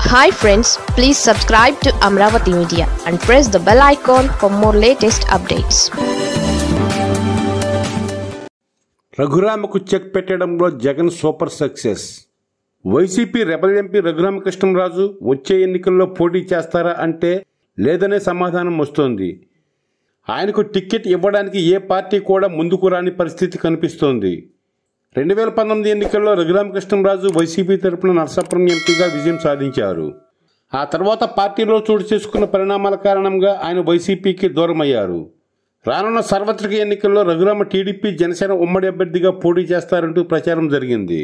Hi friends, please subscribe to Amravati Media and press the bell icon for more latest updates. రఘురామకు check పెట్టడంలో Jagan super success. YCP rebel MP Raghuramakrishnamraju వచ్చే ఎన్నికల్లో పోటీ చేస్తారా అంటే లేదనే సమాధానం వస్తోంది. ఆయనకు టికెట్ ఇవ్వడానికి ఏ పార్టీ కూడా ముందుకు రాని పరిస్థితి కనిపిస్తోంది. 2019 ఎన్నికల్లో రఘురామకృష్ణంరాజు వైసీపీ తరపున నరసాపురం ఎంపీగా విజయం సాధించారు. ఆ తర్వాత పార్టీలో చోటు చేసుకున్న పరిణామాల కారణంగా ఆయన వైసీపీకి దూరమయ్యారు. రానున్న సార్వత్రిక ఎన్నికల్లో రఘురామ టీడీపీ జనసేన ఉమ్మడి అభ్యర్థిగా పోటీ చేస్తారంటూ ప్రచారం జరిగింది.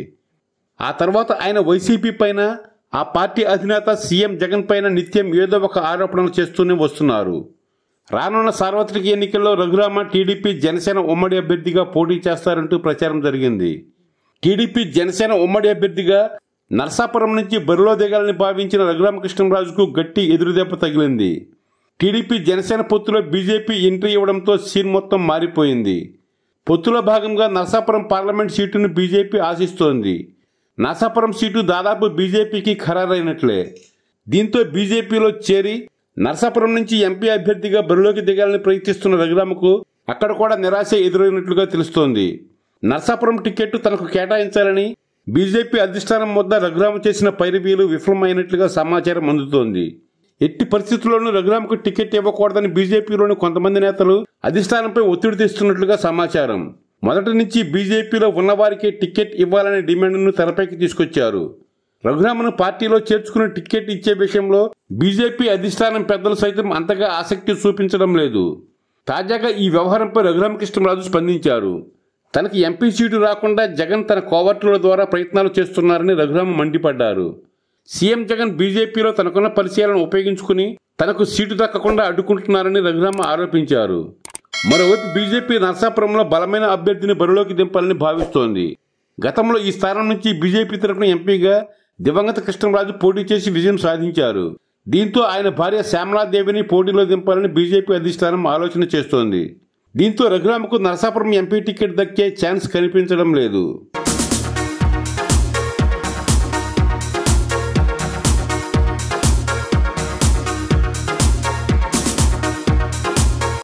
ఆ తర్వాత ఆయన వైసీపీ పైన, ఆ పార్టీ అధినేత సీఎం జగన్ పైన నిత్యం ఏదో ఒక ఆరోపణలు చేస్తూనే వస్తున్నారు. రానున్న సార్వత్రిక ఎన్నికల్లో రఘురామ టీడీపీ జనసేన ఉమ్మడి అభ్యర్థిగా పోటీ చేస్తారంటూ ప్రచారం జరిగింది. టీడీపీ జనసేన ఉమ్మడి అభ్యర్థిగా నరసాపురం నుంచి బరిలో దిగాలని భావించిన రఘురామకృష్ణంరాజుకు గట్టి ఎదురుదెబ్బ తగిలింది. టీడీపీ జనసేన పొత్తులో బీజేపీ ఎంట్రీ ఇవ్వడంతో సీన్ మొత్తం మారిపోయింది. పొత్తులో భాగంగా నరసాపురం పార్లమెంట్ సీటును బీజేపీ ఆశిస్తోంది. నరసాపురం సీటు దాదాపు బీజేపీకి ఖరారైనట్లే. దీంతో బీజేపీలో చేరి నరసాపురం నుంచి ఎంపీ అభ్యర్థిగా బరిలోకి దిగాలని ప్రయత్నిస్తున్న రఘురామకు అక్కడ కూడా నిరాశ ఎదురైనట్లుగా తెలుస్తోంది. నరసాపురం టికెట్ తనకు కేటాయించాలని బీజేపీ అధిష్టానం వద్ద రఘురామ చేసిన పైరవీలు విఫలమైనట్లుగా సమాచారం అందుతోంది. ఎట్టి పరిస్థితుల్లోనూ రఘురామకు టికెట్ ఇవ్వకూడదని బీజేపీలోని కొంతమంది నేతలు అధిష్టానంపై ఒత్తిడి తెస్తున్నట్లుగా సమాచారం. మొదటి నుంచి బీజేపీలో ఉన్నవారికే టికెట్ ఇవ్వాలనే డిమాండ్ను తెరపైకి తీసుకొచ్చారు. రఘురామను పార్టీలో చేర్చుకుని టికెట్ ఇచ్చే విషయంలో బీజేపీ అధిష్టానం పెద్దలు సైతం అంతగా ఆసక్తి చూపించడం లేదు. తాజాగా ఈ వ్యవహారంపై రఘురామకృష్ణంరాజు స్పందించారు. తనకి ఎంపీ సీటు రాకుండా జగన్ తన కోవర్టుల ద్వారా ప్రయత్నాలు చేస్తున్నారని రఘురామ మండిపడ్డారు. సీఎం జగన్ బీజేపీలో తనకున్న పరిచయాలను ఉపయోగించుకుని తనకు సీటు దక్కకుండా అడ్డుకుంటున్నారని రఘురామ ఆరోపించారు. మరోవైపు బీజేపీ నరసాపురంలో బలమైన అభ్యర్థిని బరిలోకి దింపాలని భావిస్తోంది. గతంలో ఈ స్థానం నుంచి బీజేపీ తరఫున ఎంపీగా దివంగత కృష్ణంరాజు పోటీ చేసి విజయం సాధించారు. దీంతో ఆయన భార్య శ్యామలాదేవిని పోటీలో దింపాలని బీజేపీ అధిష్టానం ఆలోచన చేస్తోంది. దీంతో రఘురామకు నరసాపురం ఎంపీ టికెట్ దక్కే ఛాన్స్ కనిపించడం లేదు.